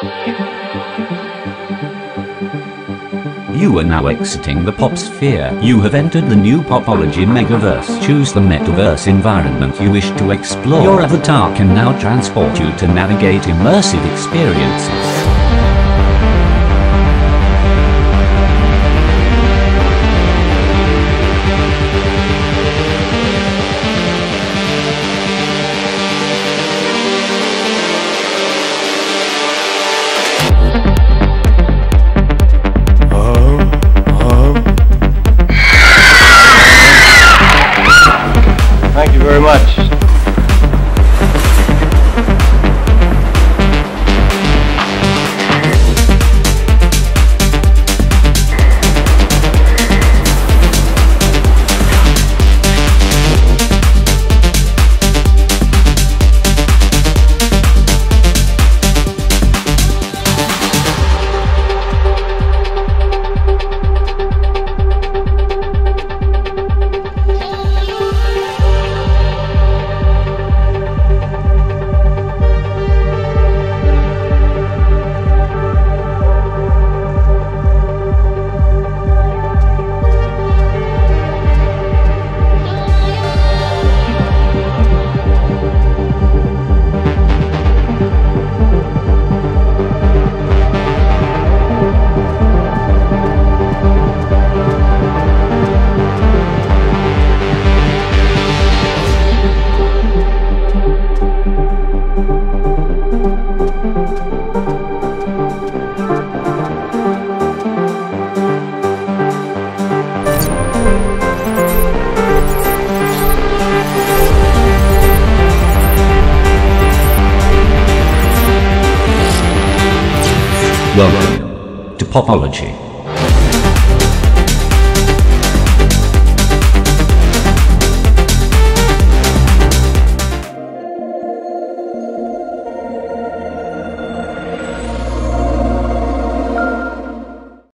You are now exiting the pop sphere. You have entered the new POPOLOGY Metaverse. Choose the Metaverse environment you wish to explore. Your avatar can now transport you to navigate immersive experiences. Thank you very much. Welcome to POPOLOGY.